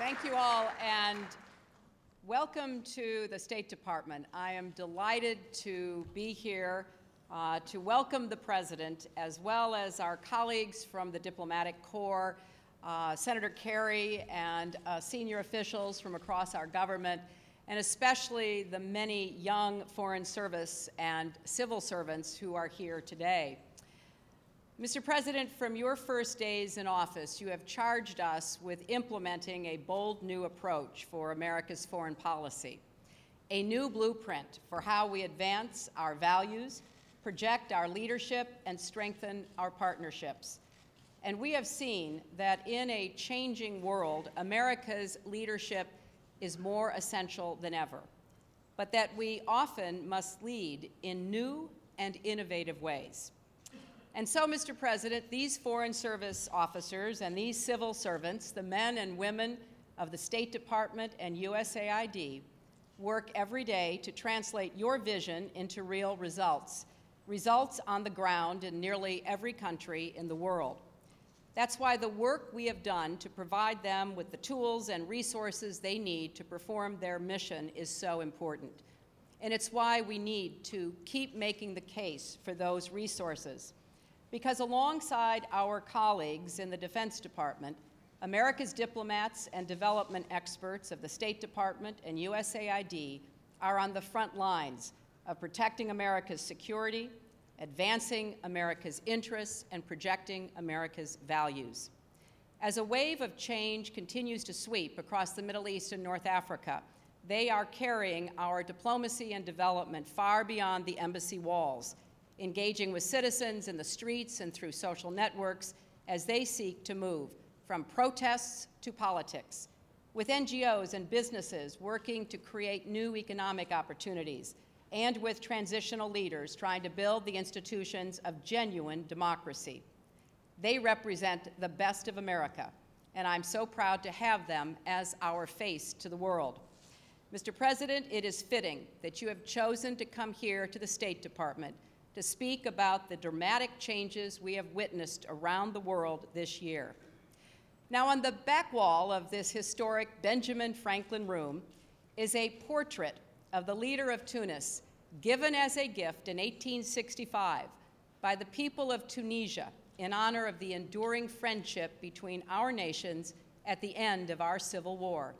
Thank you all, and welcome to the State Department. I am delighted to be here to welcome the President, as well as our colleagues from the Diplomatic Corps, Senator Kerry, and senior officials from across our government, and especially the many young Foreign Service and civil servants who are here today. Mr. President, from your first days in office, you have charged us with implementing a bold new approach for America's foreign policy, a new blueprint for how we advance our values, project our leadership, and strengthen our partnerships. And we have seen that in a changing world, America's leadership is more essential than ever, but that we often must lead in new and innovative ways. And so, Mr. President, these Foreign Service officers and these civil servants, the men and women of the State Department and USAID, work every day to translate your vision into real results, results on the ground in nearly every country in the world. That's why the work we have done to provide them with the tools and resources they need to perform their mission is so important. And it's why we need to keep making the case for those resources. Because alongside our colleagues in the Defense Department, America's diplomats and development experts of the State Department and USAID are on the front lines of protecting America's security, advancing America's interests, and projecting America's values. As a wave of change continues to sweep across the Middle East and North Africa, they are carrying our diplomacy and development far beyond the embassy walls, engaging with citizens in the streets and through social networks as they seek to move from protests to politics, with NGOs and businesses working to create new economic opportunities, and with transitional leaders trying to build the institutions of genuine democracy. They represent the best of America, and I'm so proud to have them as our face to the world. Mr. President, it is fitting that you have chosen to come here to the State Department to speak about the dramatic changes we have witnessed around the world this year. Now, on the back wall of this historic Benjamin Franklin room is a portrait of the leader of Tunis, given as a gift in 1865 by the people of Tunisia in honor of the enduring friendship between our nations at the end of our Civil War.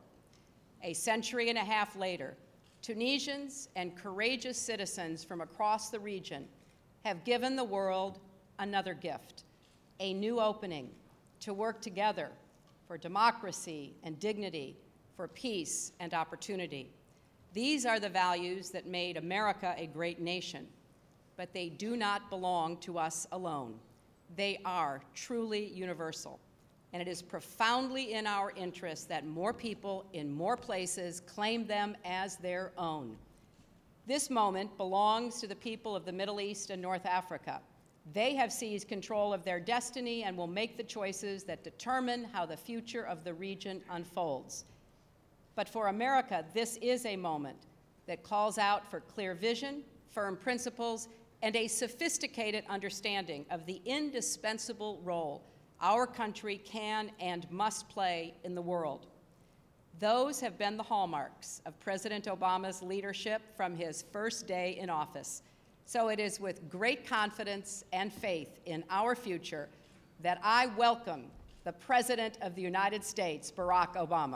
A century and a half later, Tunisians and courageous citizens from across the region have given the world another gift, a new opening to work together for democracy and dignity, for peace and opportunity. These are the values that made America a great nation, but they do not belong to us alone. They are truly universal, and it is profoundly in our interest that more people in more places claim them as their own. This moment belongs to the people of the Middle East and North Africa. They have seized control of their destiny and will make the choices that determine how the future of the region unfolds. But for America, this is a moment that calls out for clear vision, firm principles, and a sophisticated understanding of the indispensable role our country can and must play in the world. Those have been the hallmarks of President Obama's leadership from his first day in office. So it is with great confidence and faith in our future that I welcome the President of the United States, Barack Obama.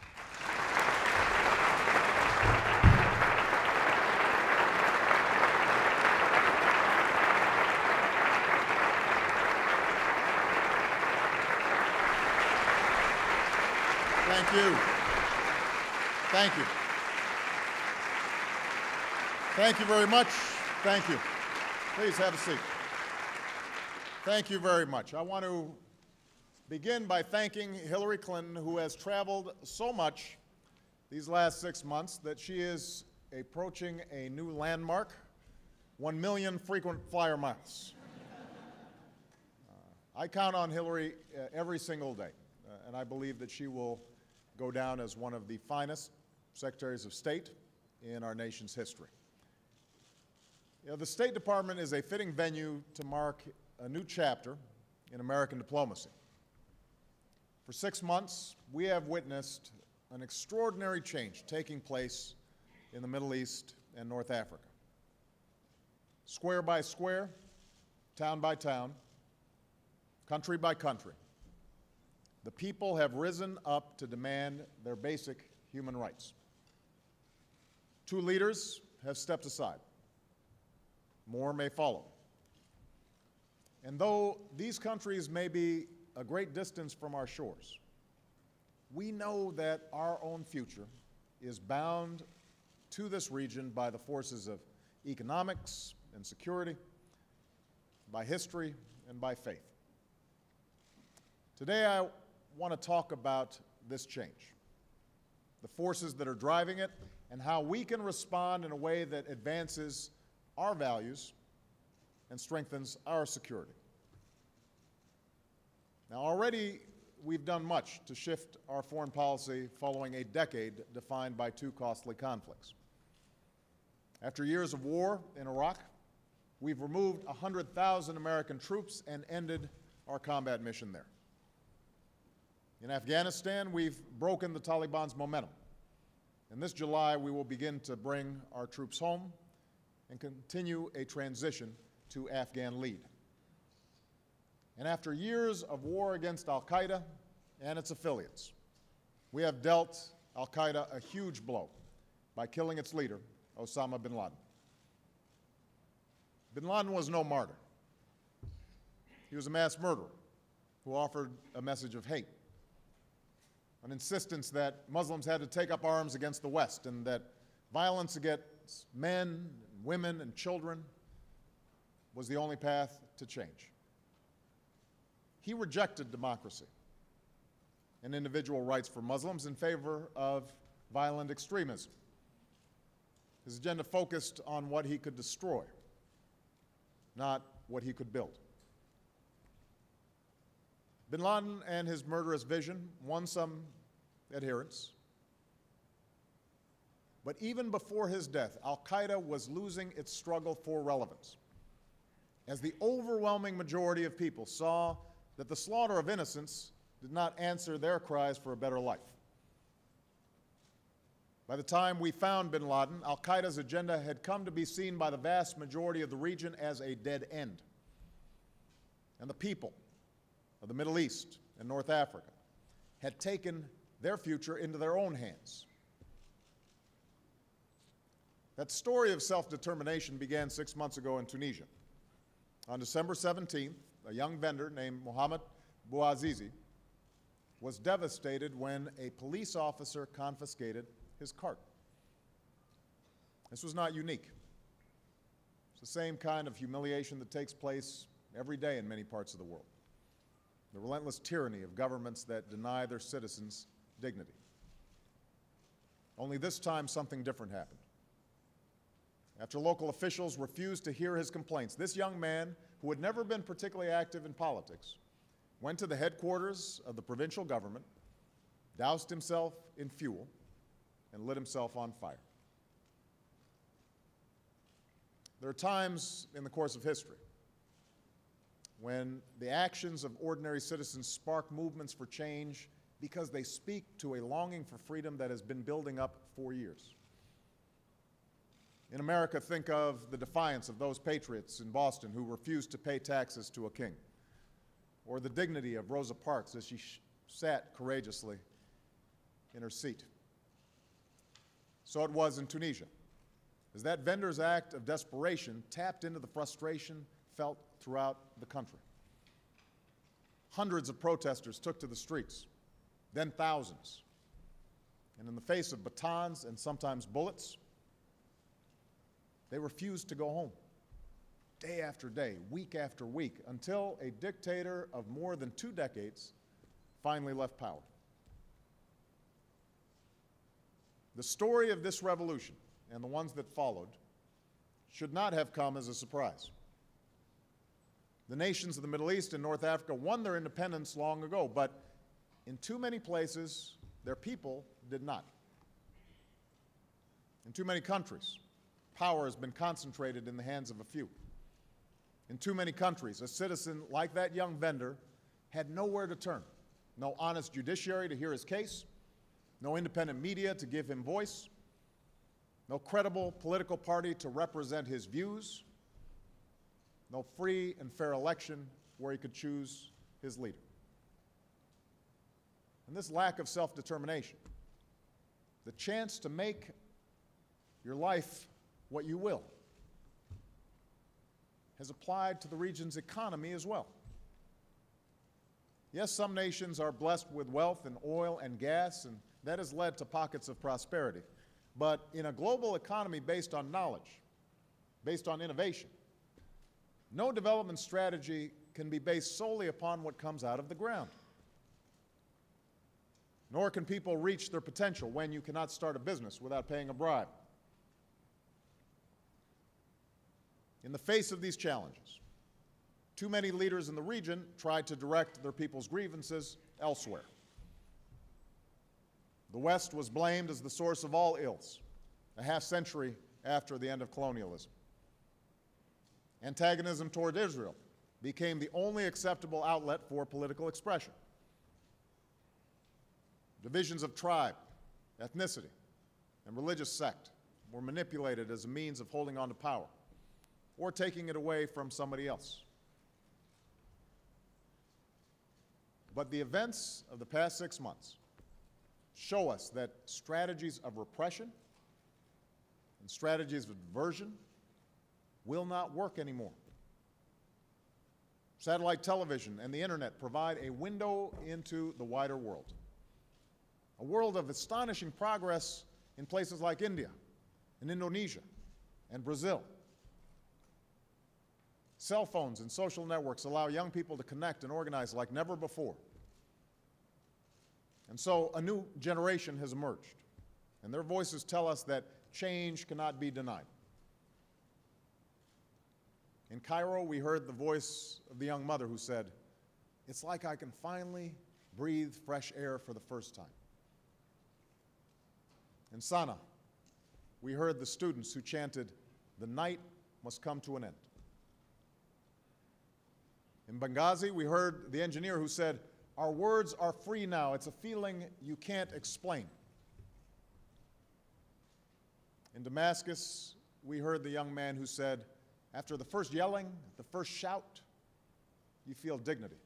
Thank you. Thank you. Thank you very much. Thank you. Please have a seat. Thank you very much. I want to begin by thanking Hillary Clinton, who has traveled so much these last 6 months that she is approaching a new landmark, 1 million frequent flyer miles. I count on Hillary every single day, and I believe that she will go down as one of the finest secretaries of state in our nation's history. You know, the State Department is a fitting venue to mark a new chapter in American diplomacy. For 6 months, we have witnessed an extraordinary change taking place in the Middle East and North Africa. Square by square, town by town, country by country, the people have risen up to demand their basic human rights. Two leaders have stepped aside. More may follow. And though these countries may be a great distance from our shores, we know that our own future is bound to this region by the forces of economics and security, by history, and by faith. Today, I want to talk about this change, the forces that are driving it, and how we can respond in a way that advances our values and strengthens our security. Now, already we've done much to shift our foreign policy following a decade defined by two costly conflicts. After years of war in Iraq, we've removed 100,000 American troops and ended our combat mission there. In Afghanistan, we've broken the Taliban's momentum. And this July, we will begin to bring our troops home and continue a transition to Afghan lead. And after years of war against al-Qaeda and its affiliates, we have dealt al-Qaeda a huge blow by killing its leader, Osama bin Laden. Bin Laden was no martyr. He was a mass murderer who offered a message of hate, an insistence that Muslims had to take up arms against the West and that violence against men, women, and children was the only path to change. He rejected democracy and individual rights for Muslims in favor of violent extremism. His agenda focused on what he could destroy, not what he could build. Bin Laden and his murderous vision won some adherents. But even before his death, al-Qaeda was losing its struggle for relevance, as the overwhelming majority of people saw that the slaughter of innocents did not answer their cries for a better life. By the time we found bin Laden, al-Qaeda's agenda had come to be seen by the vast majority of the region as a dead end. And the people of the Middle East and North Africa had taken their future into their own hands. That story of self-determination began 6 months ago in Tunisia. On December 17th, a young vendor named Mohammed Bouazizi was devastated when a police officer confiscated his cart. This was not unique. It's the same kind of humiliation that takes place every day in many parts of the world. The relentless tyranny of governments that deny their citizens dignity. Only this time, something different happened. After local officials refused to hear his complaints, this young man, who had never been particularly active in politics, went to the headquarters of the provincial government, doused himself in fuel, and lit himself on fire. There are times in the course of history when the actions of ordinary citizens spark movements for change because they speak to a longing for freedom that has been building up for years. In America, think of the defiance of those patriots in Boston who refused to pay taxes to a king, or the dignity of Rosa Parks as she sat courageously in her seat. So it was in Tunisia, as that vendor's act of desperation tapped into the frustration felt throughout the country. Hundreds of protesters took to the streets, then thousands. And in the face of batons and sometimes bullets, they refused to go home, day after day, week after week, until a dictator of more than 2 decades finally left power. The story of this revolution and the ones that followed should not have come as a surprise. The nations of the Middle East and North Africa won their independence long ago, but in too many places, their people did not. In too many countries, power has been concentrated in the hands of a few. In too many countries, a citizen like that young vendor had nowhere to turn no honest judiciary to hear his case, no independent media to give him voice, no credible political party to represent his views, no free and fair election where he could choose his leader. And this lack of self-determination, the chance to make your life what you will, has applied to the region's economy as well. Yes, some nations are blessed with wealth in oil and gas, and that has led to pockets of prosperity. But in a global economy based on knowledge, based on innovation, no development strategy can be based solely upon what comes out of the ground. Nor can people reach their potential when you cannot start a business without paying a bribe. In the face of these challenges, too many leaders in the region tried to direct their people's grievances elsewhere. The West was blamed as the source of all ills, a half-century after the end of colonialism. Antagonism toward Israel became the only acceptable outlet for political expression. Divisions of tribe, ethnicity, and religious sect were manipulated as a means of holding on to power or taking it away from somebody else. But the events of the past 6 months show us that strategies of repression and strategies of diversion will not work anymore. Satellite television and the internet provide a window into the wider world, a world of astonishing progress in places like India and Indonesia and Brazil. Cell phones and social networks allow young people to connect and organize like never before. And so a new generation has emerged, and their voices tell us that change cannot be denied. In Cairo, we heard the voice of the young mother who said, "It's like I can finally breathe fresh air for the first time." In Sana'a, we heard the students who chanted, "The night must come to an end." In Benghazi, we heard the engineer who said, "Our words are free now. It's a feeling you can't explain." In Damascus, we heard the young man who said, "After the first yelling, the first shout, you feel dignity."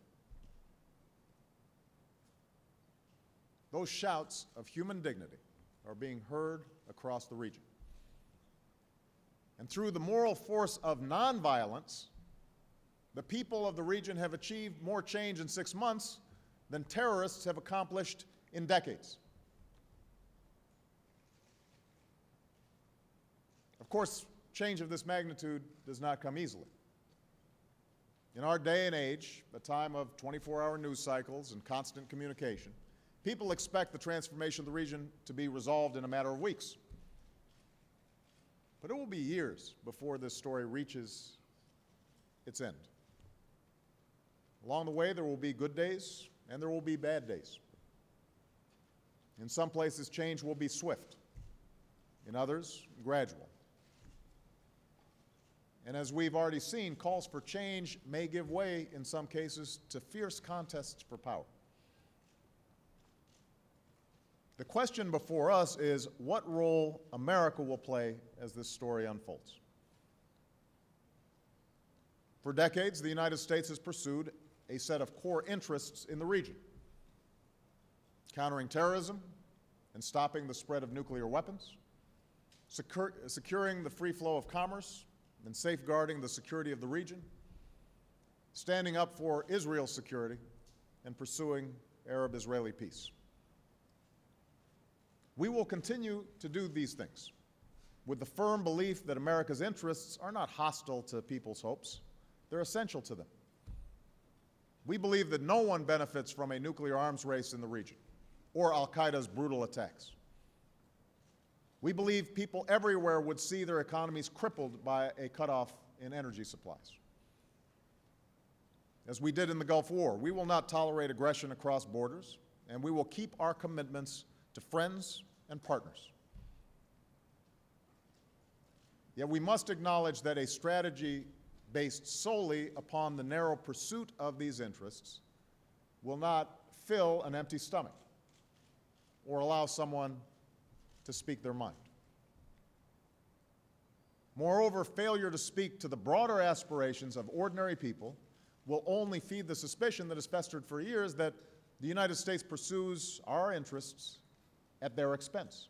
Those shouts of human dignity are being heard across the region. And through the moral force of nonviolence, the people of the region have achieved more change in 6 months than terrorists have accomplished in decades. Of course, change of this magnitude does not come easily. In our day and age, a time of 24-hour news cycles and constant communication, people expect the transformation of the region to be resolved in a matter of weeks. But it will be years before this story reaches its end. Along the way, there will be good days and there will be bad days. In some places, change will be swift. In others, gradual. And as we've already seen, calls for change may give way, in some cases, to fierce contests for power. The question before us is what role America will play as this story unfolds. For decades, the United States has pursued a set of core interests in the region: countering terrorism and stopping the spread of nuclear weapons, securing the free flow of commerce and safeguarding the security of the region, standing up for Israel's security, and pursuing Arab-Israeli peace. We will continue to do these things with the firm belief that America's interests are not hostile to people's hopes. They're essential to them. We believe that no one benefits from a nuclear arms race in the region or al-Qaeda's brutal attacks. We believe people everywhere would see their economies crippled by a cutoff in energy supplies. As we did in the Gulf War, we will not tolerate aggression across borders, and we will keep our commitments to friends and partners. Yet we must acknowledge that a strategy based solely upon the narrow pursuit of these interests will not fill an empty stomach or allow someone to speak their mind. Moreover, failure to speak to the broader aspirations of ordinary people will only feed the suspicion that has festered for years that the United States pursues our interests at their expense.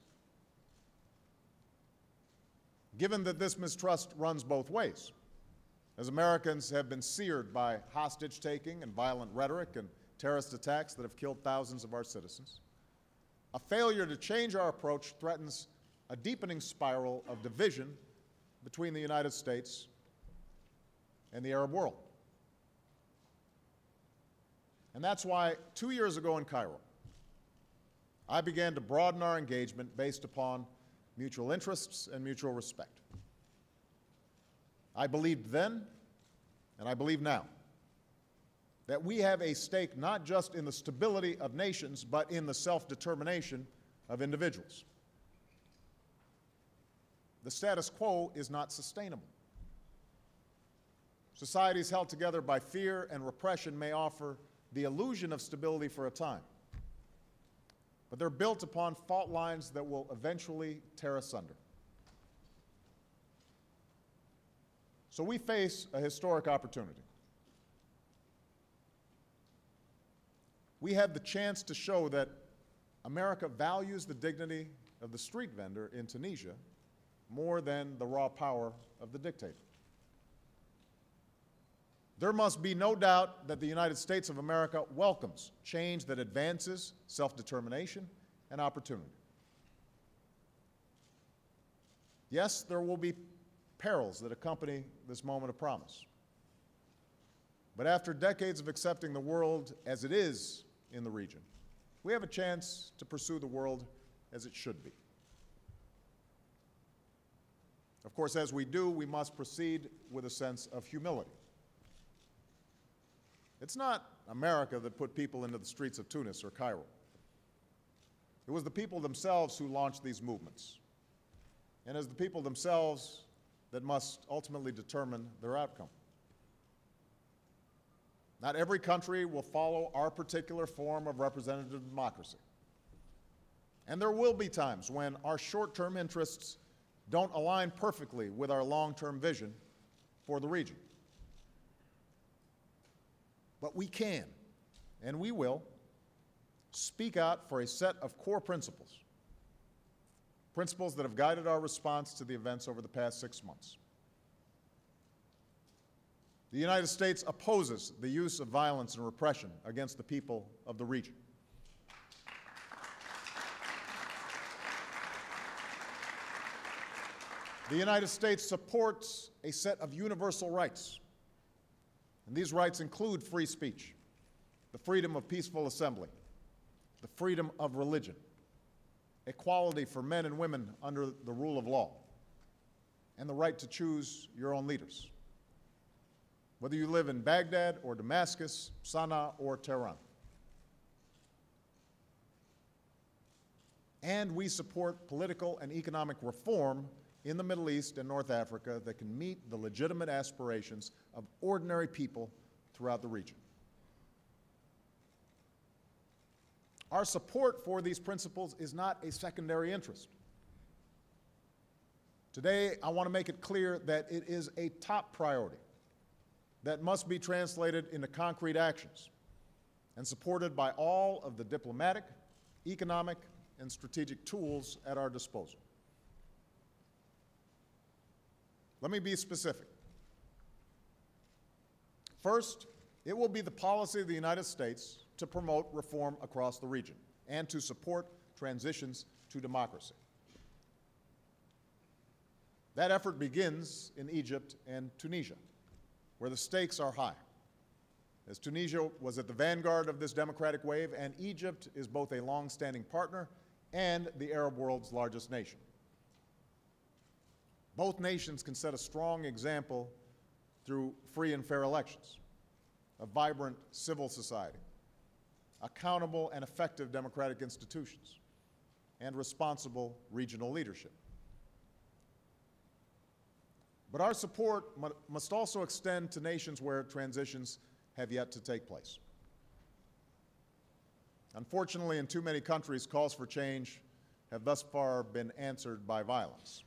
Given that this mistrust runs both ways, as Americans have been seared by hostage-taking and violent rhetoric and terrorist attacks that have killed thousands of our citizens, a failure to change our approach threatens a deepening spiral of division between the United States and the Arab world. And that's why 2 years ago in Cairo, I began to broaden our engagement based upon mutual interests and mutual respect. I believed then, and I believe now, that we have a stake not just in the stability of nations, but in the self-determination of individuals. The status quo is not sustainable. Societies held together by fear and repression may offer the illusion of stability for a time, but they're built upon fault lines that will eventually tear asunder. So we face a historic opportunity. We have the chance to show that America values the dignity of the street vendor in Tunisia more than the raw power of the dictator. There must be no doubt that the United States of America welcomes change that advances self-determination and opportunity. Yes, there will be perils that accompany this moment of promise. But after decades of accepting the world as it is in the region, we have a chance to pursue the world as it should be. Of course, as we do, we must proceed with a sense of humility. It's not America that put people into the streets of Tunis or Cairo. It was the people themselves who launched these movements. And it's the people themselves that must ultimately determine their outcome. Not every country will follow our particular form of representative democracy. And there will be times when our short-term interests don't align perfectly with our long-term vision for the region. But we can, and we will, speak out for a set of core principles, principles that have guided our response to the events over the past 6 months. The United States opposes the use of violence and repression against the people of the region. The United States supports a set of universal rights, and these rights include free speech, the freedom of peaceful assembly, the freedom of religion, equality for men and women under the rule of law, and the right to choose your own leaders, whether you live in Baghdad or Damascus, Sana'a or Tehran. And we support political and economic reform in the Middle East and North Africa that can meet the legitimate aspirations of ordinary people throughout the region. Our support for these principles is not a secondary interest. Today, I want to make it clear that it is a top priority that must be translated into concrete actions and supported by all of the diplomatic, economic, and strategic tools at our disposal. Let me be specific. First, it will be the policy of the United States to promote reform across the region and to support transitions to democracy. That effort begins in Egypt and Tunisia, where the stakes are high, as Tunisia was at the vanguard of this democratic wave, and Egypt is both a long-standing partner and the Arab world's largest nation. Both nations can set a strong example through free and fair elections, a vibrant civil society, accountable and effective democratic institutions, and responsible regional leadership. But our support must also extend to nations where transitions have yet to take place. Unfortunately, in too many countries, calls for change have thus far been answered by violence.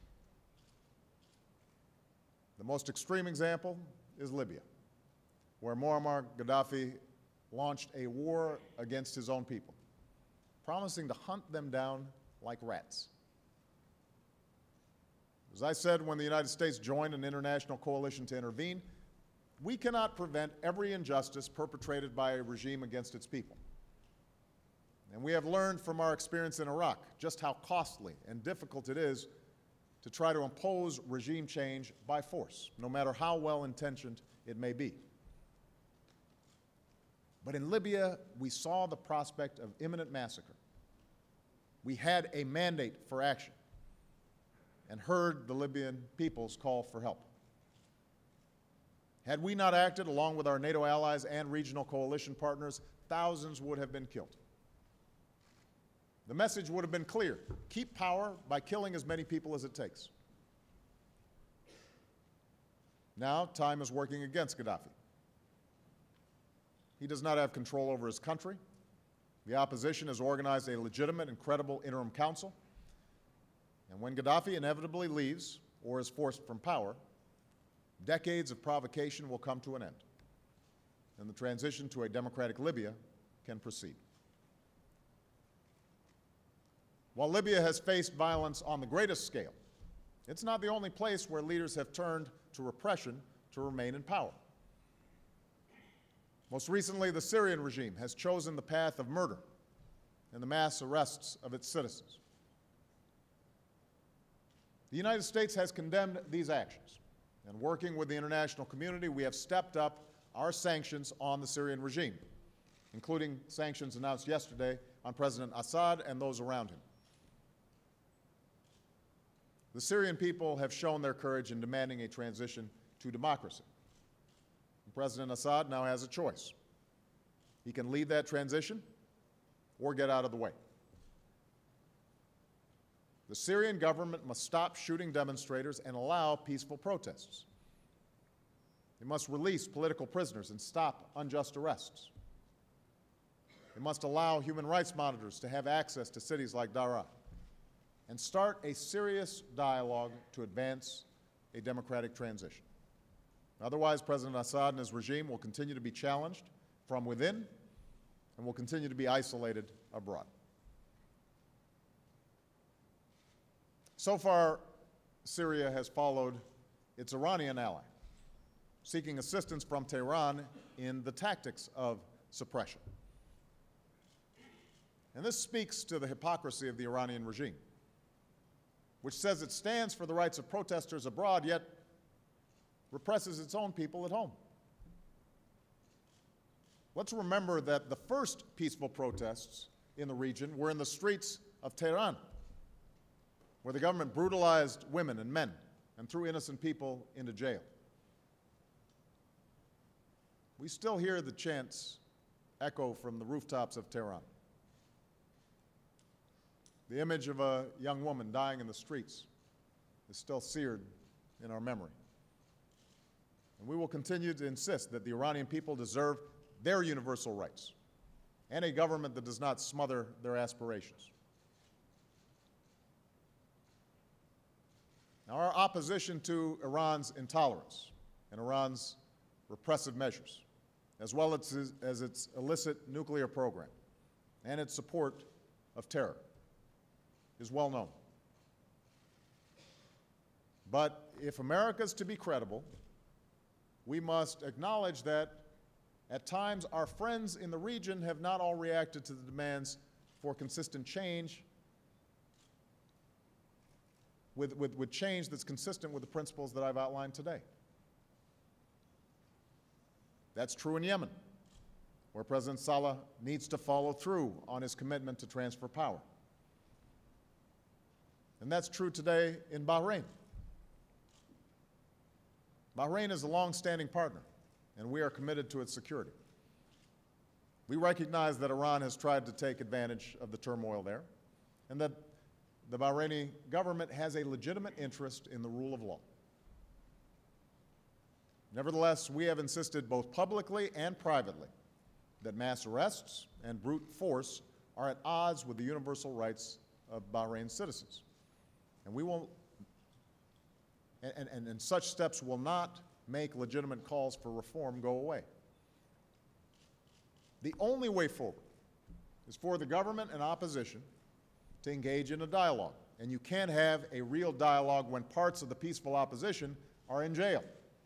The most extreme example is Libya, where Muammar Gaddafi launched a war against his own people, promising to hunt them down like rats. As I said when the United States joined an international coalition to intervene, we cannot prevent every injustice perpetrated by a regime against its people. And we have learned from our experience in Iraq just how costly and difficult it is to try to impose regime change by force, no matter how well-intentioned it may be. But in Libya, we saw the prospect of imminent massacre. We had a mandate for action and heard the Libyan people's call for help. Had we not acted along with our NATO allies and regional coalition partners, thousands would have been killed. The message would have been clear: keep power by killing as many people as it takes. Now, time is working against Gaddafi. He does not have control over his country. The opposition has organized a legitimate and credible interim council. And when Gaddafi inevitably leaves or is forced from power, decades of provocation will come to an end, and the transition to a democratic Libya can proceed. While Libya has faced violence on the greatest scale, it's not the only place where leaders have turned to repression to remain in power. Most recently, the Syrian regime has chosen the path of murder and the mass arrests of its citizens. The United States has condemned these actions, and working with the international community, we have stepped up our sanctions on the Syrian regime, including sanctions announced yesterday on President Assad and those around him. The Syrian people have shown their courage in demanding a transition to democracy. And President Assad now has a choice. He can lead that transition or get out of the way. The Syrian government must stop shooting demonstrators and allow peaceful protests. It must release political prisoners and stop unjust arrests. It must allow human rights monitors to have access to cities like Daraa, and start a serious dialogue to advance a democratic transition. Otherwise, President Assad and his regime will continue to be challenged from within and will continue to be isolated abroad. So far, Syria has followed its Iranian ally, seeking assistance from Tehran in the tactics of suppression. And this speaks to the hypocrisy of the Iranian regime, which says it stands for the rights of protesters abroad, yet represses its own people at home. Let's remember that the first peaceful protests in the region were in the streets of Tehran, where the government brutalized women and men and threw innocent people into jail. We still hear the chants echo from the rooftops of Tehran. The image of a young woman dying in the streets is still seared in our memory. And we will continue to insist that the Iranian people deserve their universal rights and a government that does not smother their aspirations. Now, our opposition to Iran's intolerance and Iran's repressive measures, as well as its illicit nuclear program and its support of terror, is well known. But if America is to be credible, we must acknowledge that at times our friends in the region have not all reacted to the demands for consistent change with change that's consistent with the principles that I've outlined today. That's true in Yemen, where President Saleh needs to follow through on his commitment to transfer power. And that's true today in Bahrain. Bahrain is a long-standing partner, and we are committed to its security. We recognize that Iran has tried to take advantage of the turmoil there, and that the Bahraini government has a legitimate interest in the rule of law. Nevertheless, we have insisted both publicly and privately that mass arrests and brute force are at odds with the universal rights of Bahrain's citizens. And we will, and such steps will not make legitimate calls for reform go away. The only way forward is for the government and opposition to engage in a dialogue. And you can't have a real dialogue when parts of the peaceful opposition are in jail.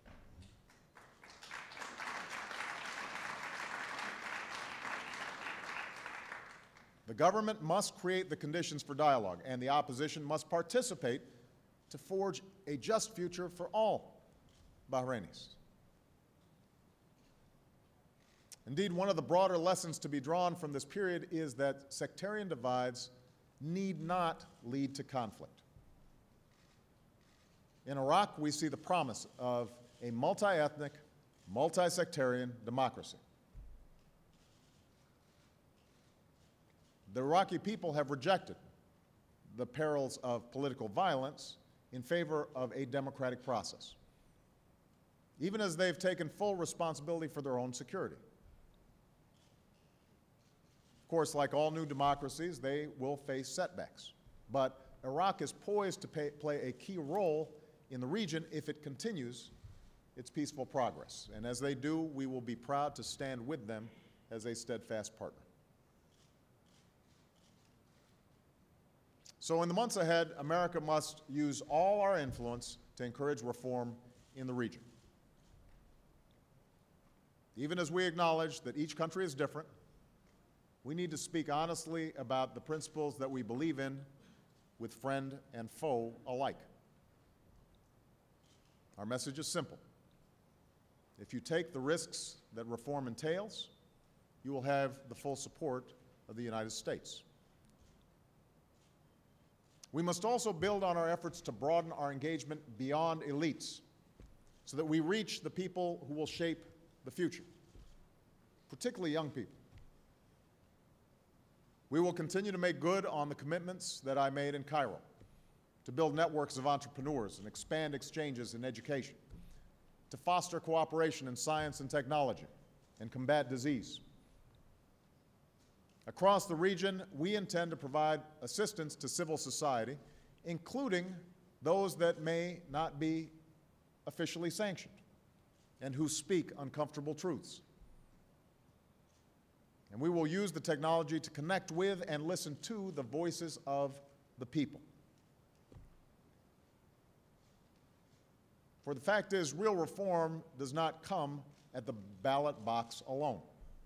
The government must create the conditions for dialogue, and the opposition must participate to forge a just future for all Bahrainis. Indeed, one of the broader lessons to be drawn from this period is that sectarian divides need not lead to conflict. In Iraq, we see the promise of a multi-ethnic, multi-sectarian democracy. The Iraqi people have rejected the perils of political violence in favor of a democratic process, even as they've taken full responsibility for their own security. Of course, like all new democracies, they will face setbacks. But Iraq is poised to play a key role in the region if it continues its peaceful progress. And as they do, we will be proud to stand with them as a steadfast partner. So in the months ahead, America must use all our influence to encourage reform in the region. Even as we acknowledge that each country is different, we need to speak honestly about the principles that we believe in with friend and foe alike. Our message is simple. If you take the risks that reform entails, you will have the full support of the United States. We must also build on our efforts to broaden our engagement beyond elites so that we reach the people who will shape the future, particularly young people. We will continue to make good on the commitments that I made in Cairo to build networks of entrepreneurs and expand exchanges in education, to foster cooperation in science and technology, and combat disease. Across the region, we intend to provide assistance to civil society, including those that may not be officially sanctioned and who speak uncomfortable truths. And we will use the technology to connect with and listen to the voices of the people. For the fact is, real reform does not come at the ballot box alone.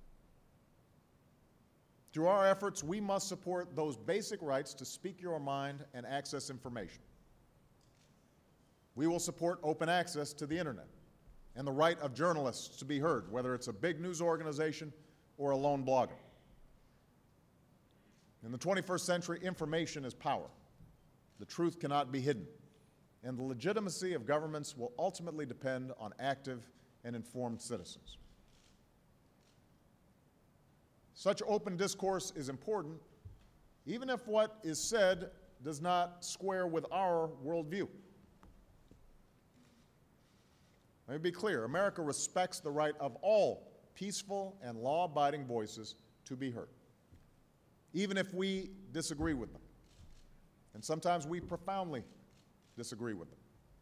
Through our efforts, we must support those basic rights to speak your mind and access information. We will support open access to the internet and the right of journalists to be heard, whether it's a big news organization or a lone blogger. In the 21st century, information is power. The truth cannot be hidden, and the legitimacy of governments will ultimately depend on active and informed citizens. Such open discourse is important, even if what is said does not square with our worldview. Let me be clear, America respects the right of all peaceful and law-abiding voices to be heard, even if we disagree with them. And sometimes we profoundly disagree with them.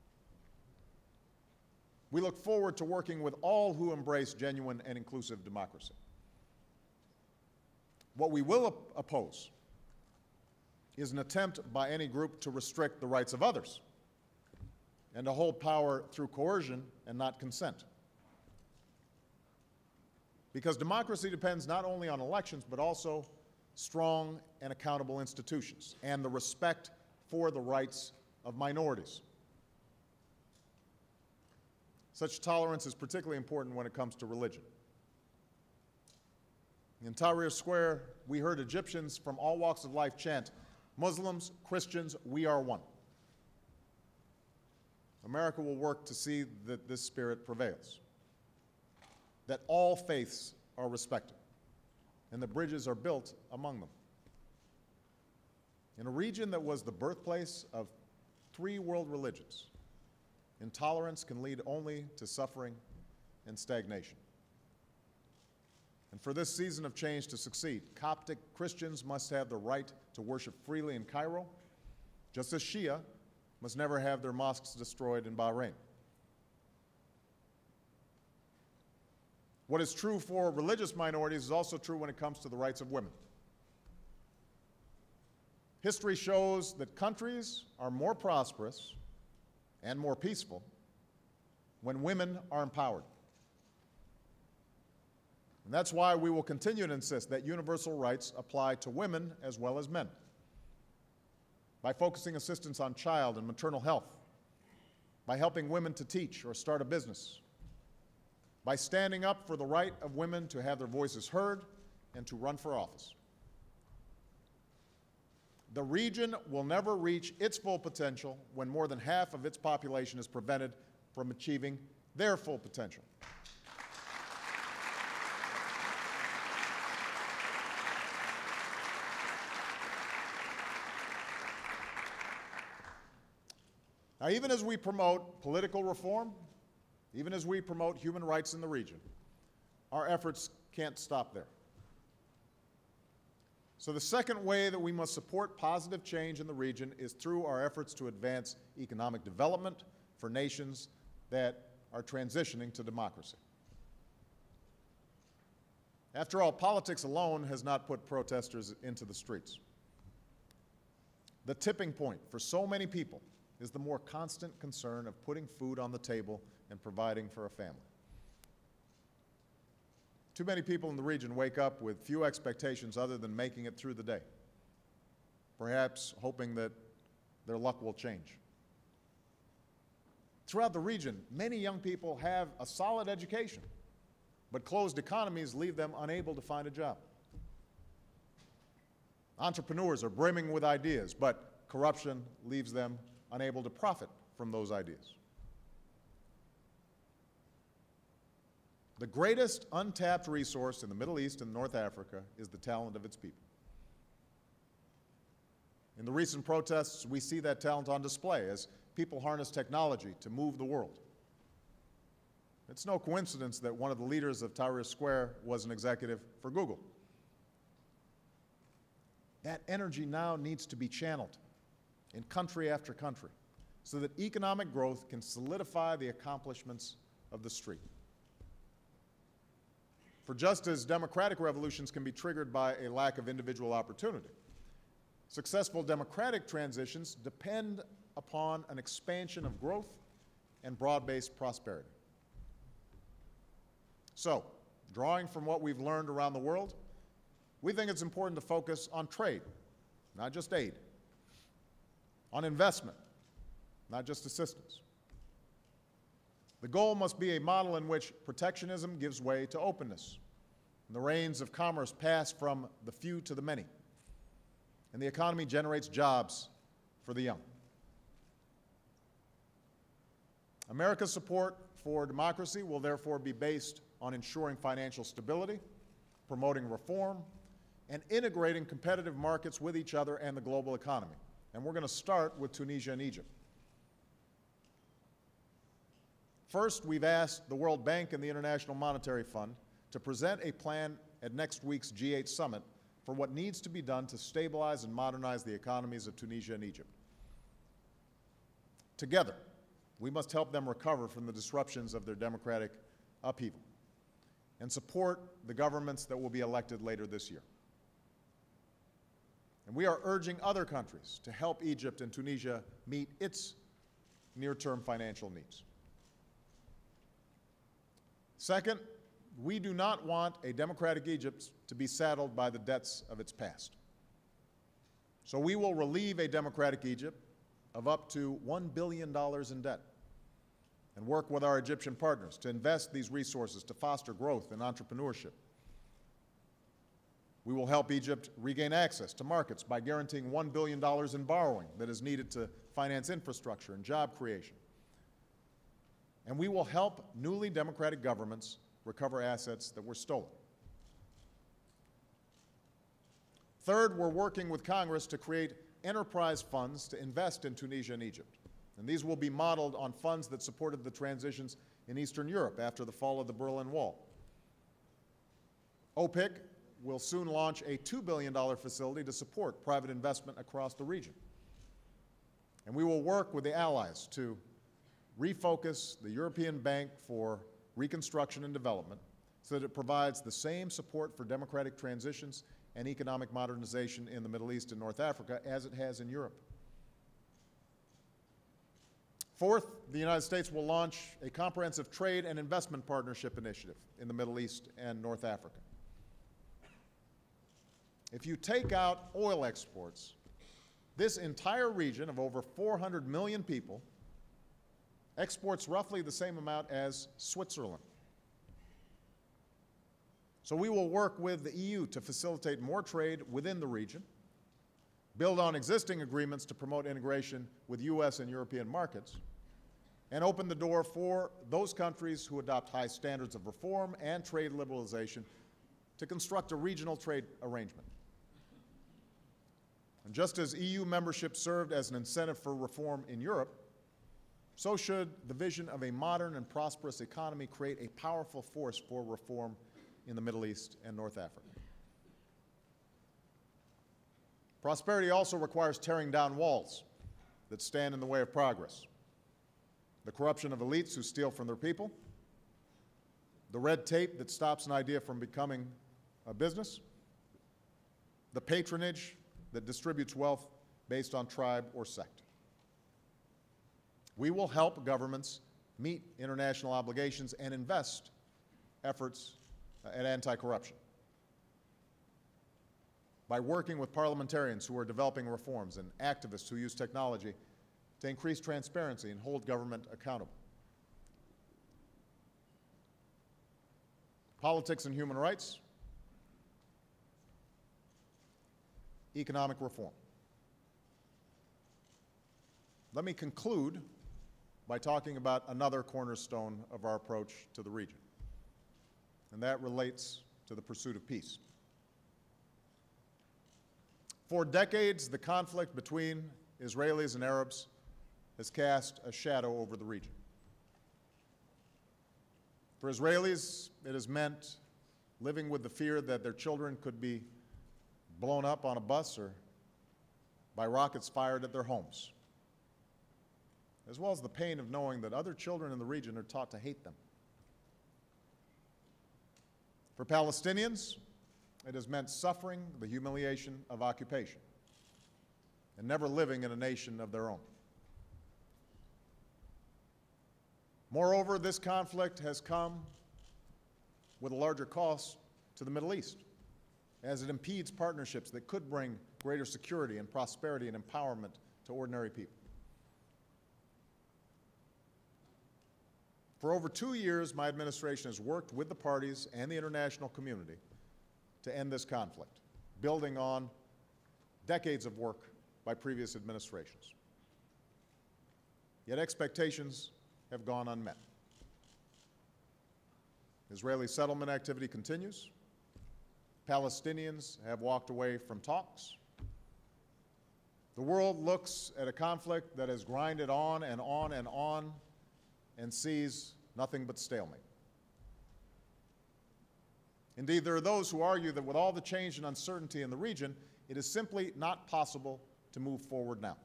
We look forward to working with all who embrace genuine and inclusive democracy. What we will oppose is an attempt by any group to restrict the rights of others and to hold power through coercion and not consent. Because democracy depends not only on elections, but also strong and accountable institutions and the respect for the rights of minorities. Such tolerance is particularly important when it comes to religion. In Tahrir Square, we heard Egyptians from all walks of life chant, "Muslims, Christians, we are one." America will work to see that this spirit prevails, that all faiths are respected, and that bridges are built among them. In a region that was the birthplace of 3 world religions, intolerance can lead only to suffering and stagnation. And for this season of change to succeed, Coptic Christians must have the right to worship freely in Cairo, just as Shia must never have their mosques destroyed in Bahrain. What is true for religious minorities is also true when it comes to the rights of women. History shows that countries are more prosperous and more peaceful when women are empowered. And that's why we will continue to insist that universal rights apply to women as well as men. By focusing assistance on child and maternal health, by helping women to teach or start a business, by standing up for the right of women to have their voices heard and to run for office. The region will never reach its full potential when more than half of its population is prevented from achieving their full potential. Now, even as we promote political reform, even as we promote human rights in the region, our efforts can't stop there. So the second way that we must support positive change in the region is through our efforts to advance economic development for nations that are transitioning to democracy. After all, politics alone has not put protesters into the streets. The tipping point for so many people is the more constant concern of putting food on the table and providing for a family. Too many people in the region wake up with few expectations other than making it through the day, perhaps hoping that their luck will change. Throughout the region, many young people have a solid education, but closed economies leave them unable to find a job. Entrepreneurs are brimming with ideas, but corruption leaves them unable to profit from those ideas. The greatest untapped resource in the Middle East and North Africa is the talent of its people. In the recent protests, we see that talent on display as people harness technology to move the world. It's no coincidence that one of the leaders of Tahrir Square was an executive for Google. That energy now needs to be channeled in country after country so that economic growth can solidify the accomplishments of the street. For just as democratic revolutions can be triggered by a lack of individual opportunity, successful democratic transitions depend upon an expansion of growth and broad-based prosperity. So, drawing from what we've learned around the world, we think it's important to focus on trade, not just aid, on investment, not just assistance. The goal must be a model in which protectionism gives way to openness, and the reins of commerce pass from the few to the many, and the economy generates jobs for the young. America's support for democracy will therefore be based on ensuring financial stability, promoting reform, and integrating competitive markets with each other and the global economy. And we're going to start with Tunisia and Egypt. First, we've asked the World Bank and the International Monetary Fund to present a plan at next week's G8 summit for what needs to be done to stabilize and modernize the economies of Tunisia and Egypt. Together, we must help them recover from the disruptions of their democratic upheaval and support the governments that will be elected later this year. And we are urging other countries to help Egypt and Tunisia meet its near-term financial needs. Second, we do not want a democratic Egypt to be saddled by the debts of its past. So we will relieve a democratic Egypt of up to $1 billion in debt and work with our Egyptian partners to invest these resources to foster growth and entrepreneurship. We will help Egypt regain access to markets by guaranteeing $1 billion in borrowing that is needed to finance infrastructure and job creation. And we will help newly democratic governments recover assets that were stolen. Third, we're working with Congress to create enterprise funds to invest in Tunisia and Egypt. And these will be modeled on funds that supported the transitions in Eastern Europe after the fall of the Berlin Wall. OPIC will soon launch a $2 billion facility to support private investment across the region. And we will work with the allies to refocus the European Bank for Reconstruction and Development so that it provides the same support for democratic transitions and economic modernization in the Middle East and North Africa as it has in Europe. Fourth, the United States will launch a comprehensive trade and investment partnership initiative in the Middle East and North Africa. If you take out oil exports, this entire region of over 400 million people exports roughly the same amount as Switzerland. So we will work with the EU to facilitate more trade within the region, build on existing agreements to promote integration with U.S. and European markets, and open the door for those countries who adopt high standards of reform and trade liberalization to construct a regional trade arrangement. And just as EU membership served as an incentive for reform in Europe, so should the vision of a modern and prosperous economy create a powerful force for reform in the Middle East and North Africa. Prosperity also requires tearing down walls that stand in the way of progress. The corruption of elites who steal from their people, the red tape that stops an idea from becoming a business, the patronage that distributes wealth based on tribe or sect. We will help governments meet international obligations and invest efforts at anti-corruption by working with parliamentarians who are developing reforms and activists who use technology to increase transparency and hold government accountable. Politics and human rights, economic reform. Let me conclude by talking about another cornerstone of our approach to the region, and that relates to the pursuit of peace. For decades, the conflict between Israelis and Arabs has cast a shadow over the region. For Israelis, it has meant living with the fear that their children could be blown up on a bus or by rockets fired at their homes, as well as the pain of knowing that other children in the region are taught to hate them. For Palestinians, it has meant suffering the humiliation of occupation and never living in a nation of their own. Moreover, this conflict has come with a larger cost to the Middle East, as it impedes partnerships that could bring greater security and prosperity and empowerment to ordinary people. For over 2 years, my administration has worked with the parties and the international community to end this conflict, building on decades of work by previous administrations. Yet expectations have gone unmet. Israeli settlement activity continues. Palestinians have walked away from talks. The world looks at a conflict that has grinded on and on and on and sees nothing but stalemate. Indeed, there are those who argue that with all the change and uncertainty in the region, it is simply not possible to move forward now.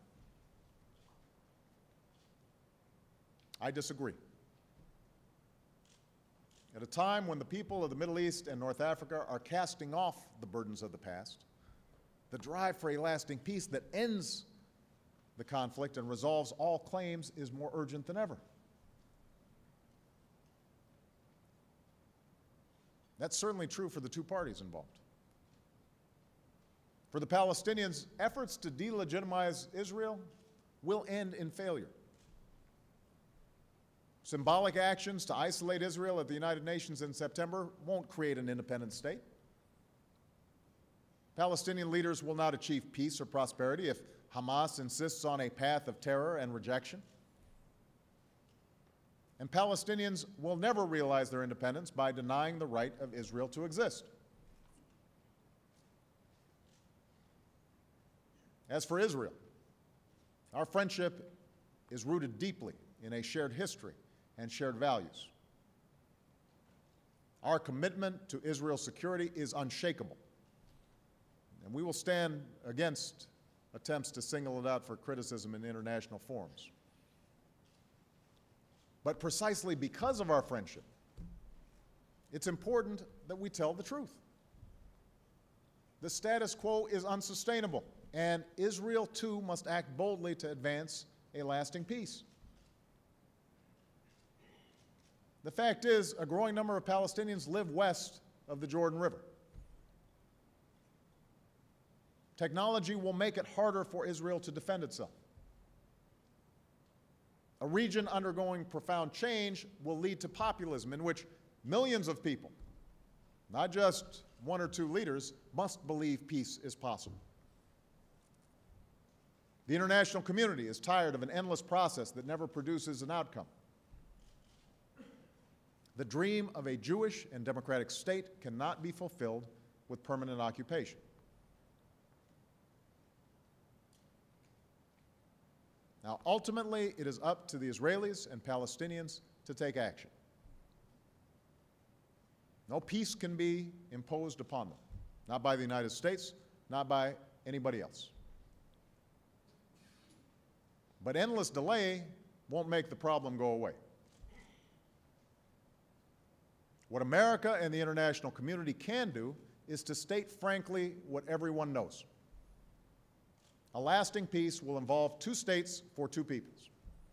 I disagree. At a time when the people of the Middle East and North Africa are casting off the burdens of the past, the drive for a lasting peace that ends the conflict and resolves all claims is more urgent than ever. That's certainly true for the two parties involved. For the Palestinians, efforts to delegitimize Israel will end in failure. Symbolic actions to isolate Israel at the United Nations in September won't create an independent state. Palestinian leaders will not achieve peace or prosperity if Hamas insists on a path of terror and rejection. And Palestinians will never realize their independence by denying the right of Israel to exist. As for Israel, our friendship is rooted deeply in a shared history and shared values. Our commitment to Israel's security is unshakable, and we will stand against attempts to single it out for criticism in international forums. But precisely because of our friendship, it's important that we tell the truth. The status quo is unsustainable, and Israel too must act boldly to advance a lasting peace. The fact is, a growing number of Palestinians live west of the Jordan River. Technology will make it harder for Israel to defend itself. A region undergoing profound change will lead to populism in which millions of people, not just one or two leaders, must believe peace is possible. The international community is tired of an endless process that never produces an outcome. The dream of a Jewish and democratic state cannot be fulfilled with permanent occupation. Now, ultimately, it is up to the Israelis and Palestinians to take action. No peace can be imposed upon them, not by the United States, not by anybody else. But endless delay won't make the problem go away. What America and the international community can do is to state frankly what everyone knows. A lasting peace will involve two states for two peoples.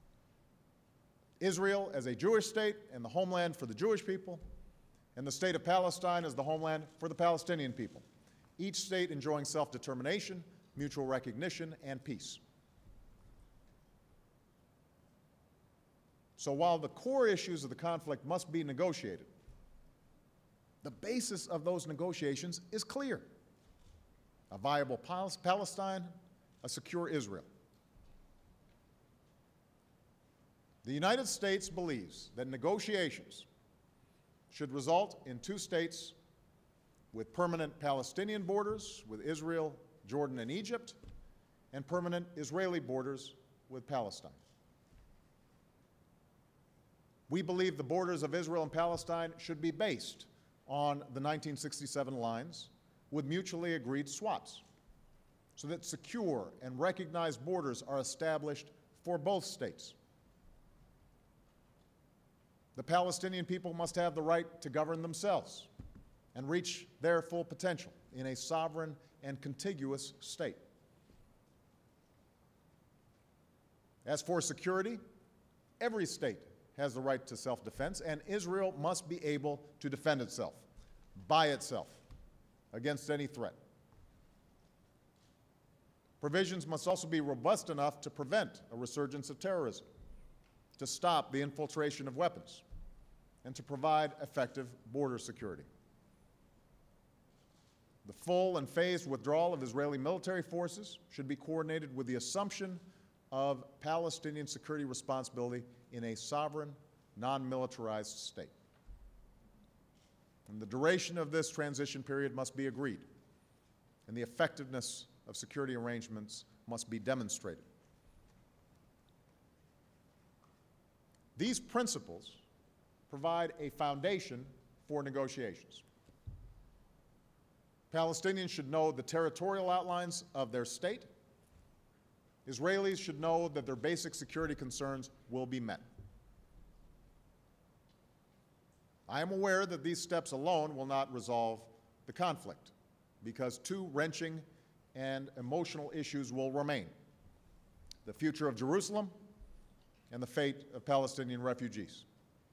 Israel as a Jewish state and the homeland for the Jewish people, and the state of Palestine as the homeland for the Palestinian people, each state enjoying self-determination, mutual recognition, and peace. So while the core issues of the conflict must be negotiated, the basis of those negotiations is clear: a viable Palestine, a secure Israel. The United States believes that negotiations should result in two states with permanent Palestinian borders with Israel, Jordan, and Egypt, and permanent Israeli borders with Palestine. We believe the borders of Israel and Palestine should be based on the 1967 lines with mutually agreed swaps, so that secure and recognized borders are established for both states. The Palestinian people must have the right to govern themselves and reach their full potential in a sovereign and contiguous state. As for security, every state has the right to self-defense, and Israel must be able to defend itself, by itself, against any threat. Provisions must also be robust enough to prevent a resurgence of terrorism, to stop the infiltration of weapons, and to provide effective border security. The full and phased withdrawal of Israeli military forces should be coordinated with the assumption of Palestinian security responsibility in a sovereign, non-militarized state. And the duration of this transition period must be agreed, and the effectiveness of security arrangements must be demonstrated. These principles provide a foundation for negotiations. Palestinians should know the territorial outlines of their state. Israelis should know that their basic security concerns will be met. I am aware that these steps alone will not resolve the conflict, because two wrenching and emotional issues will remain: the future of Jerusalem and the fate of Palestinian refugees.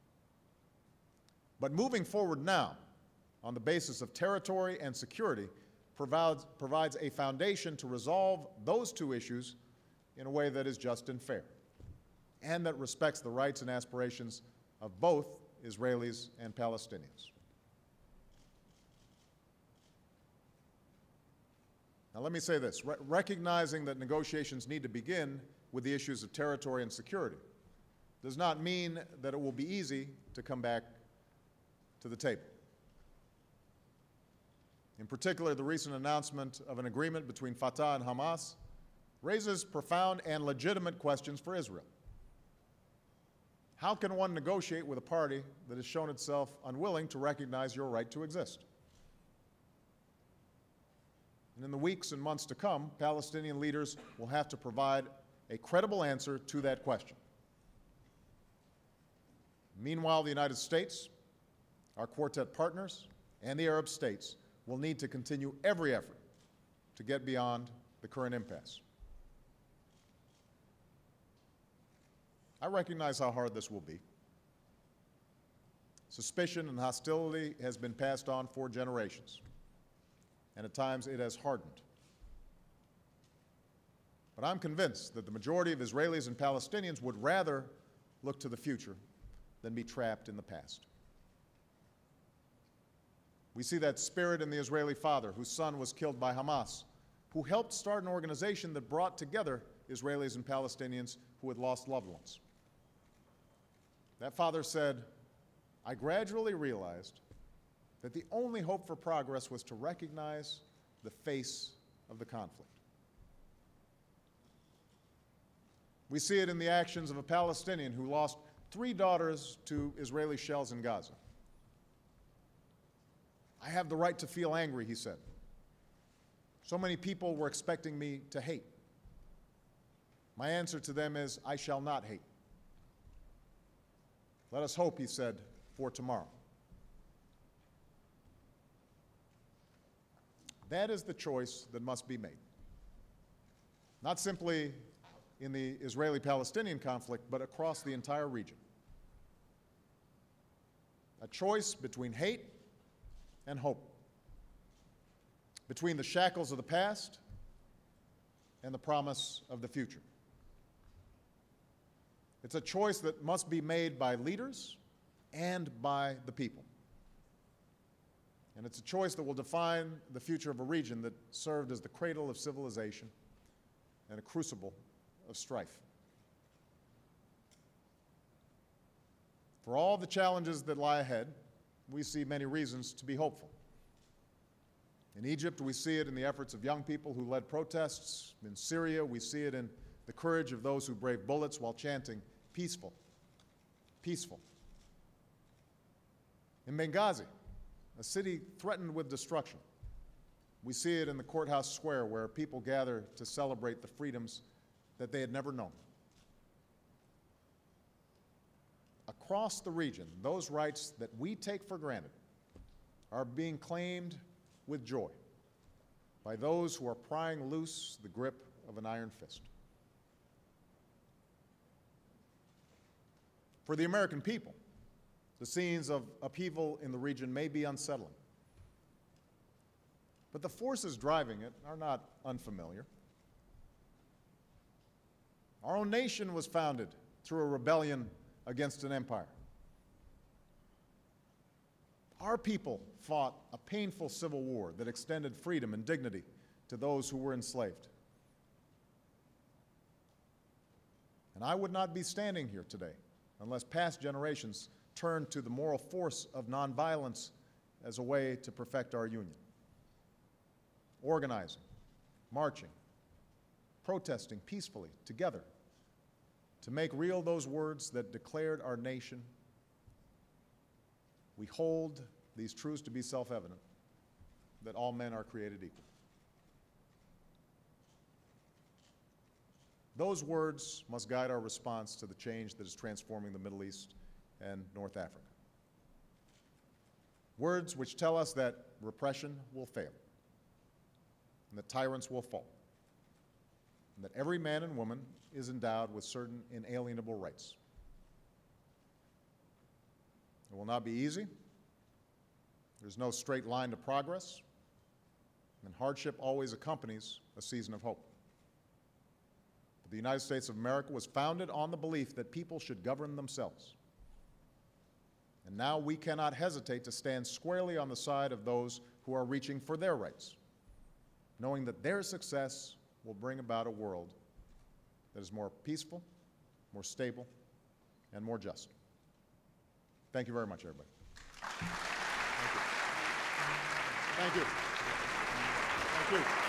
But moving forward now, on the basis of territory and security, provides a foundation to resolve those two issues in a way that is just and fair, and that respects the rights and aspirations of both Israelis and Palestinians. Now let me say this: recognizing that negotiations need to begin with the issues of territory and security does not mean that it will be easy to come back to the table. In particular, the recent announcement of an agreement between Fatah and Hamas raises profound and legitimate questions for Israel. How can one negotiate with a party that has shown itself unwilling to recognize your right to exist? And in the weeks and months to come, Palestinian leaders will have to provide a credible answer to that question. Meanwhile, the United States, our quartet partners, and the Arab states will need to continue every effort to get beyond the current impasse. I recognize how hard this will be. Suspicion and hostility has been passed on for generations, and at times it has hardened. But I'm convinced that the majority of Israelis and Palestinians would rather look to the future than be trapped in the past. We see that spirit in the Israeli father whose son was killed by Hamas, who helped start an organization that brought together Israelis and Palestinians who had lost loved ones. That father said, "I gradually realized that the only hope for progress was to recognize the face of the conflict." We see it in the actions of a Palestinian who lost 3 daughters to Israeli shells in Gaza. "I have the right to feel angry," he said. "So many people were expecting me to hate. My answer to them is, I shall not hate. Let us hope," he said, "for tomorrow." That is the choice that must be made. Not simply in the Israeli-Palestinian conflict, but across the entire region. A choice between hate and hope, between the shackles of the past and the promise of the future. It's a choice that must be made by leaders and by the people. And it's a choice that will define the future of a region that served as the cradle of civilization and a crucible of strife. For all the challenges that lie ahead, we see many reasons to be hopeful. In Egypt, we see it in the efforts of young people who led protests. In Syria, we see it in the courage of those who braved bullets while chanting, "Peaceful, peaceful." In Benghazi, a city threatened with destruction, we see it in the courthouse square where people gather to celebrate the freedoms that they had never known. Across the region, those rights that we take for granted are being claimed with joy by those who are prying loose the grip of an iron fist. For the American people, the scenes of upheaval in the region may be unsettling, but the forces driving it are not unfamiliar. Our own nation was founded through a rebellion against an empire. Our people fought a painful civil war that extended freedom and dignity to those who were enslaved. And I would not be standing here today unless past generations turned to the moral force of nonviolence as a way to perfect our union. Organizing, marching, protesting peacefully together to make real those words that declared our nation. We hold these truths to be self-evident, that all men are created equal. Those words must guide our response to the change that is transforming the Middle East and North Africa. Words which tell us that repression will fail, and that tyrants will fall, and that every man and woman is endowed with certain inalienable rights. It will not be easy. There's no straight line to progress, and hardship always accompanies a season of hope. But the United States of America was founded on the belief that people should govern themselves. And now we cannot hesitate to stand squarely on the side of those who are reaching for their rights, knowing that their success will bring about a world that is more peaceful, more stable, and more just. Thank you very much, everybody. Thank you. Thank you. Thank you.